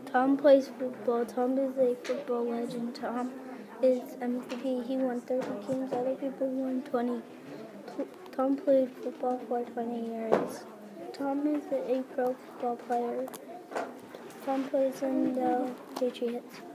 Tom plays football. Tom is a football legend. Tom is MVP. He won 30 games. Other people won 20. Tom played football for 20 years. Tom is a pro football player. Tom plays in the Patriots.